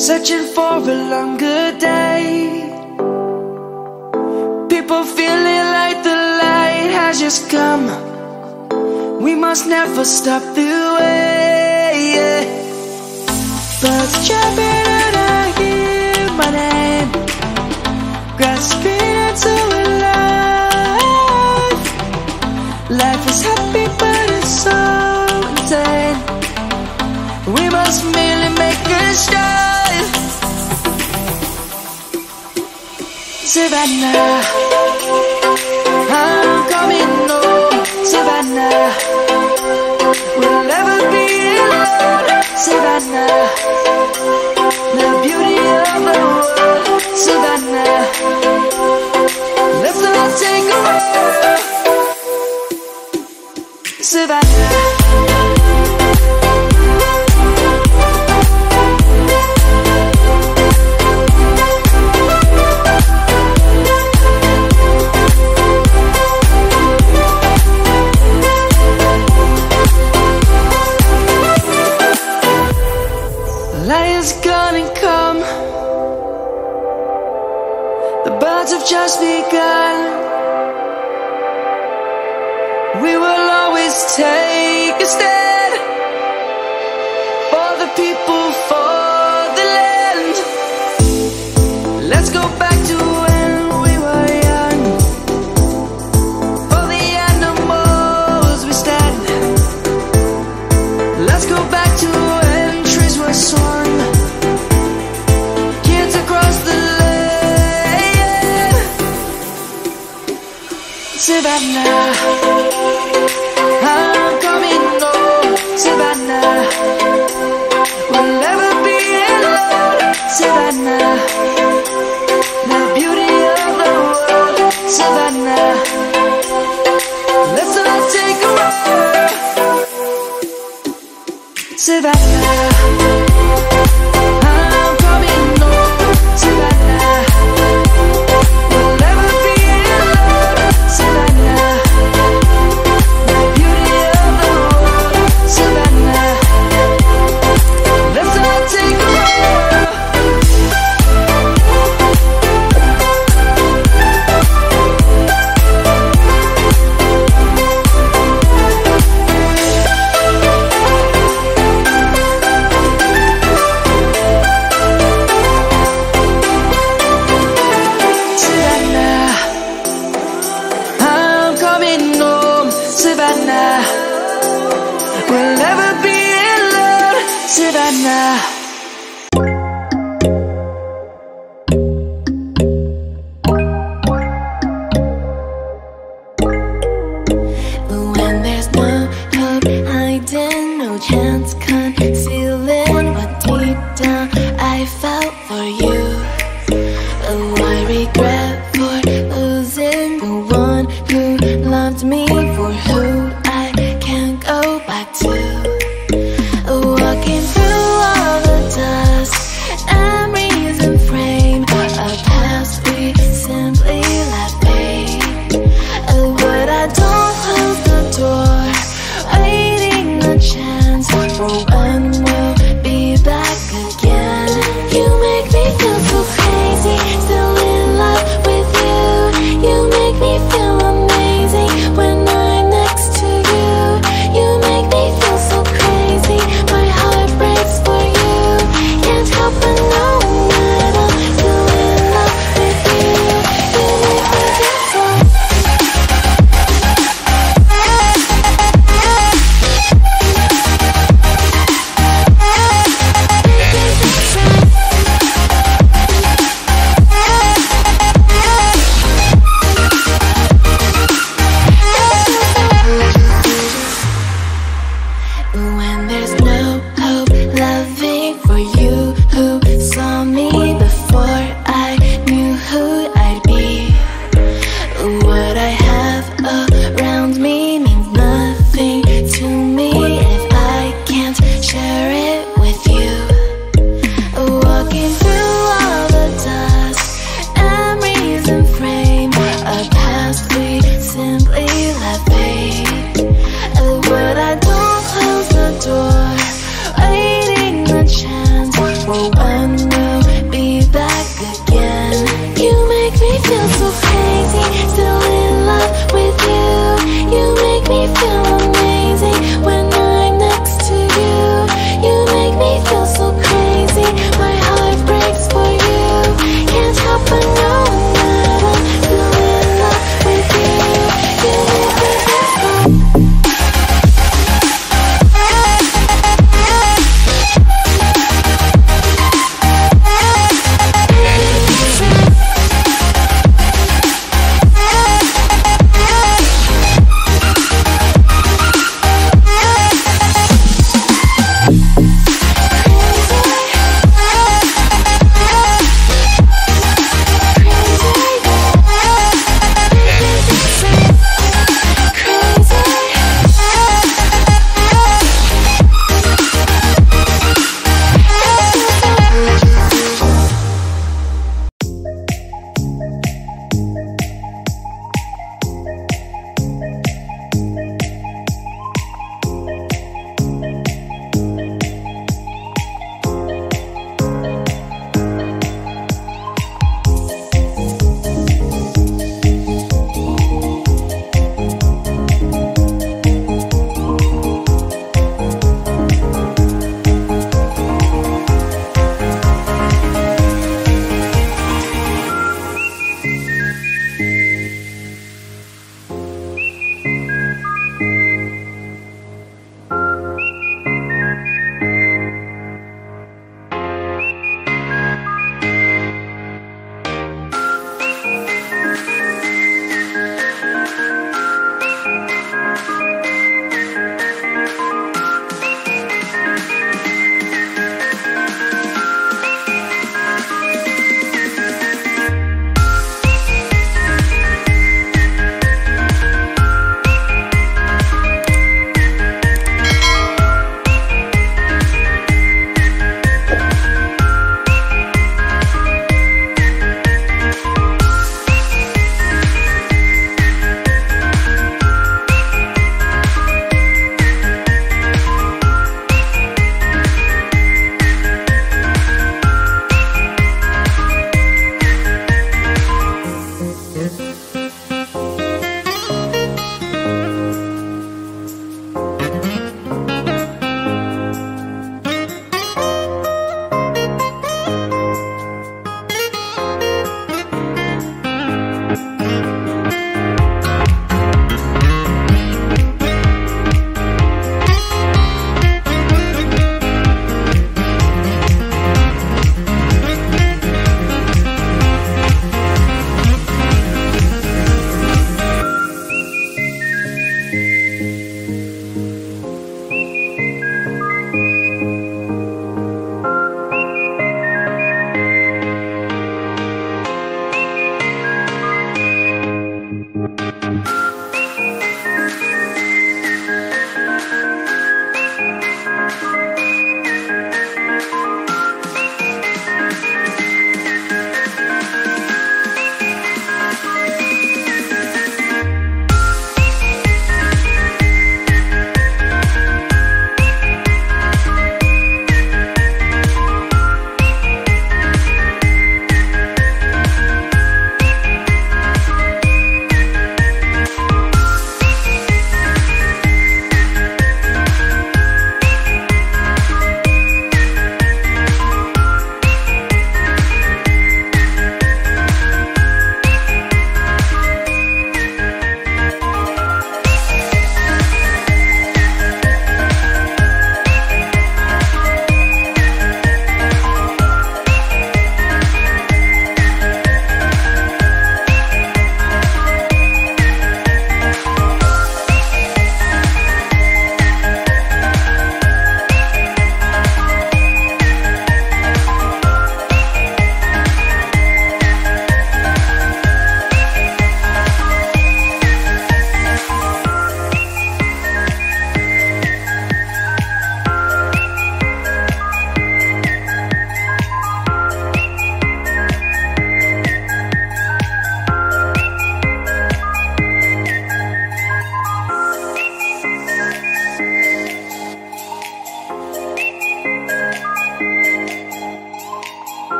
searching for a longer day. People feeling like the light has just come. We must never stop the way, yeah. Birds jumping and I hear my name, grasping into a life. Life is happy but it's so insane. We must merely make a start. Savannah, I'm coming home. Savannah, we'll never be alone. Savannah, the beauty of the world. Savannah, let's not take a walk. Savannah, light is gonna come. The birds have just begun. We will always take a stand for the people, for the land. Let's go back to when we were young. For the animals we stand. Let's go back to when trees were swung, kids across the land. Savannah, I'm coming home. Savannah, we'll never be alone. Savannah, the beauty of the world. Savannah, let's not take a walk. Savannah, I'm coming home. Savannah, we'll never be alone. Savannah, the beauty of the world. Savannah, let's not take a walk. Savannah, we'll never be alone. Savannah. When there's no hope hiding, no chance concealing what deep down I felt for you. Oh, I regret for losing the one who loved me, for who I can't go back to. Walking through all the dust, memories and frame, a past we simply left fade. But I don't close the door, waiting a chance for when we'll be back again. You make me feel so crazy, still in love with you. You make me feel amazing when I'm next to you. You make me feel so crazy, my heart breaks for you. Can't help but know that I'm still in love with you. You make me feel so. When there's no hope loving for you who saw me before I knew who I'd be. What I have around me means nothing to me if I can't share it with you. Walking through all the dust, memories and frame, a past we simply left fade. But I don't close the door, waiting a chance for when